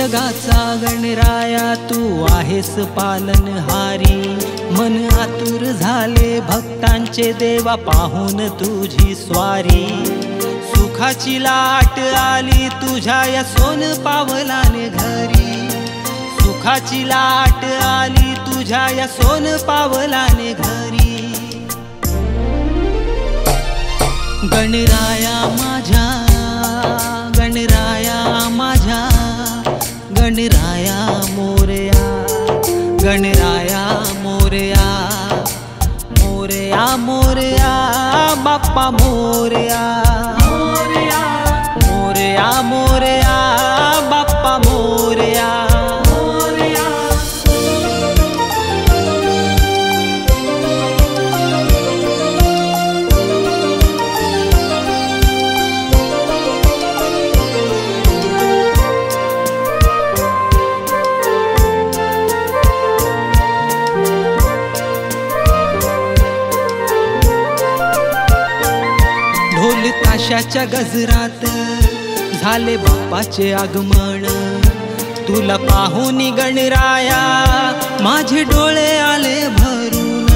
जगाचा गणराया तू आहेस पालनहारी। मन आतुर झाले भक्तांचे देवा पाहून तुझी स्वारी। सुखाची लाट आली तुझ्या या सोन पावलाने घरी। सुखाची लाट आली तुझ्या या सोन पावलाने घरी। गणराया माझ्या, गणराया माझ्या, गणराया मोरया, गणराया मोरया, मोरया मोरया बाप्पा मोरया, मोरया मोरया मोरया बाप्पा मोरया। ढोल ताशाच्या गजरात झाले बाप्पाचे आगमन। तुला पाहून गणराया माझे डोळे आले भरून।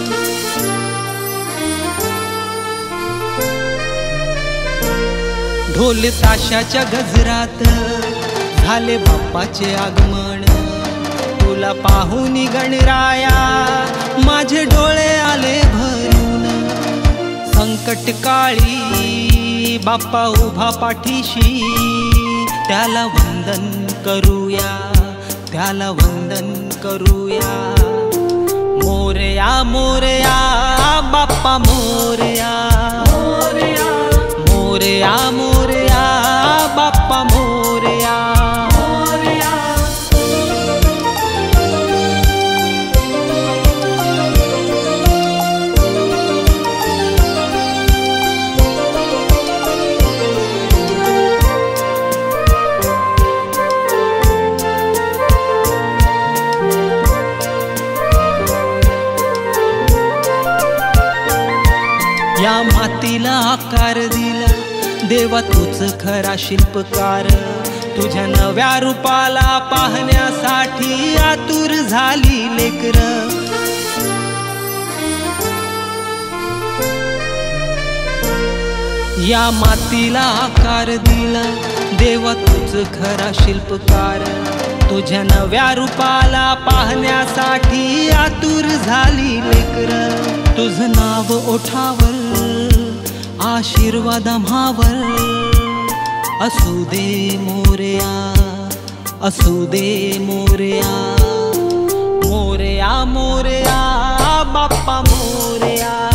ढोल ताशाच्या गजरात झाले बाप्पाचे आगमन। तुला पाहून गणराया माझे डोळे आले भरून। संकट काळी बाप्पा उभा पाठीशी, त्याला वंदन करूया, त्याला वंदन करूया। मोरया मोरया बाप्पा मोरया, मोरया मोरया मोरया बाप्पा मोरया। या मातीला आकार दिला देवा तूच खरा शिल्पकार। तुझ्या नव्या रूपाला पाहण्यासाठी आतुर झाली लेकर। या मातीला आकार दिला देवा तूच खरा शिल्पकार। तुझ्या नव्या रूपाला पाहण्यासाठी आतुर झाली लेकर। तुझं नाव ओठावर आशीर्वाद आम्हावर असू दे मोरया, असू दे मोरया। मोरया मोरया बाप्पा मोरया।